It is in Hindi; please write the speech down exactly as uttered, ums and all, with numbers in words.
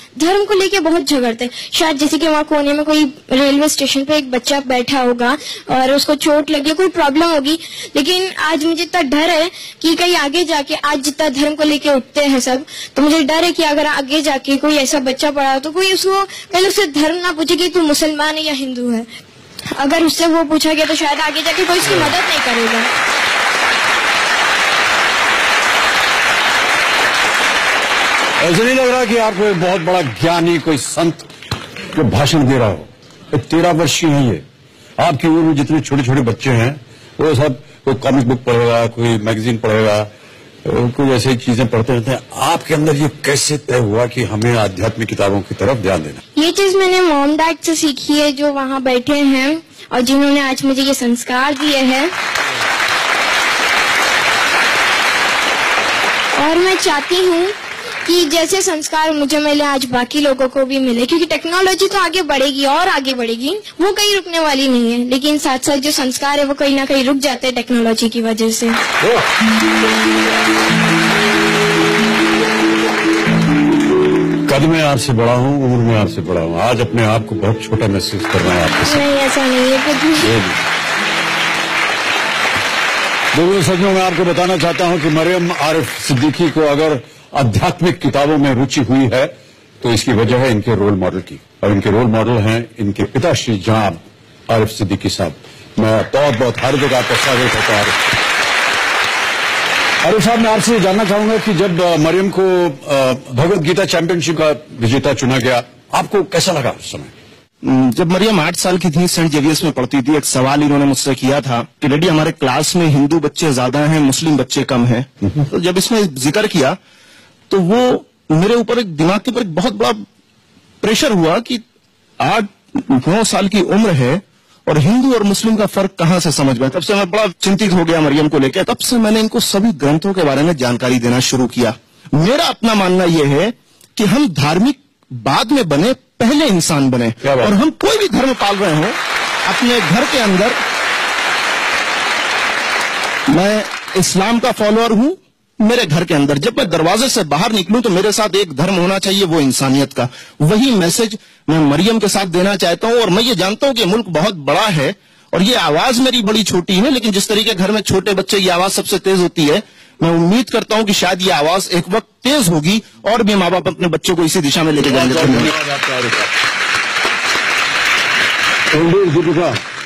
धर्म को लेके बहुत झगड़ते हैं। शायद जैसे कि वहाँ कोने में कोई रेलवे स्टेशन पे एक बच्चा बैठा होगा और उसको चोट लगी, कोई प्रॉब्लम होगी, लेकिन आज मुझे इतना डर है कि कहीं आगे जाके आज जितना धर्म को लेके उठते हैं सब, तो मुझे डर है कि अगर आगे जाके कोई ऐसा बच्चा पड़ा हो तो कोई उसको पहले उससे धर्म ना पूछे कि तू मुसलमान है या हिंदू है। अगर उससे वो पूछा गया तो शायद आगे जाके कोई उसकी मदद नहीं करेगा। ऐसा नहीं लग रहा कि आपको एक बहुत बड़ा ज्ञानी कोई संत जो भाषण दे रहा हो। तेरह वर्षीय है ये, आपकी उम्र में जितने छोटे छोटे बच्चे हैं वो सब कोई कॉमिक बुक पढ़ेगा, कोई मैगजीन पढ़ेगा, कोई ऐसी चीजें पढ़ते रहते हैं। आपके अंदर ये कैसे तय हुआ कि हमें आध्यात्मिक किताबों की तरफ ध्यान देना? ये चीज मैंने मॉम डैड से सीखी है, जो वहाँ बैठे हैं और जिन्होंने आज मुझे ये संस्कार दिए हैं। और मैं चाहती हूँ कि जैसे संस्कार मुझे मिले आज बाकी लोगों को भी मिले, क्योंकि टेक्नोलॉजी तो आगे बढ़ेगी और आगे बढ़ेगी, वो कहीं रुकने वाली नहीं है, लेकिन साथ साथ जो संस्कार है वो कहीं ना कहीं रुक जाते हैं टेक्नोलॉजी की वजह से। कद में आपसे बड़ा हूँ, उम्र में आपसे बड़ा हूँ, आज अपने आप को बहुत छोटा महसूस कर रहा है आपके साथ। नहीं, ऐसा नहीं है कुछ भी। दोस्तों, सच में मैं आपको बताना चाहता हूँ कि मरियम आरिफ सिद्दीकी को अगर आध्यात्मिक किताबों में रुचि हुई है तो इसकी वजह है इनके रोल मॉडल की, और इनके रोल मॉडल हैं इनके पिता श्री जनाब आरिफ सिद्दीकी साहब। मैं बहुत बहुत हार्दिक आपका स्वागत करता हूँ। आरिफ साहब, मैं आपसे जानना चाहूंगा कि जब मरियम को भगवत गीता चैंपियनशिप का विजेता चुना गया, आपको कैसा लगा उस समय? जब मरियम आठ साल की थी, सेंट जेवियर्स में पढ़ती थी, एक सवाल इन्होंने मुझसे किया था कि डैडी हमारे क्लास में हिंदू बच्चे ज्यादा हैं, मुस्लिम बच्चे कम हैं। तो जब इसमें जिक्र किया तो वो मेरे ऊपर एक दिमाग के ऊपर एक बहुत बड़ा प्रेशर हुआ कि आठ नौ साल की उम्र है और हिंदू और मुस्लिम का फर्क कहां से समझ में। तब से मैं बड़ा चिंतित हो गया मरियम को लेकर। तब से मैंने इनको सभी ग्रंथों के बारे में जानकारी देना शुरू किया। मेरा अपना मानना यह है कि हम धार्मिक बाद में बने, पहले इंसान बने, और हम कोई भी धर्म पाल रहे हो अपने घर के अंदर। मैं इस्लाम का फॉलोअर हूं मेरे घर के अंदर। जब मैं दरवाजे से बाहर निकलूं तो मेरे साथ एक धर्म होना चाहिए, वो इंसानियत का। वही मैसेज मैं मरियम के साथ देना चाहता हूं। और मैं ये जानता हूं कि मुल्क बहुत बड़ा है और ये आवाज मेरी बड़ी छोटी है, लेकिन जिस तरीके घर में छोटे बच्चे ये आवाज सबसे तेज होती है, मैं उम्मीद करता हूं कि शायद ये आवाज एक वक्त तेज होगी और भी माँ बाप अपने बच्चों को इसी दिशा में लेके जाएंगे। दीपिका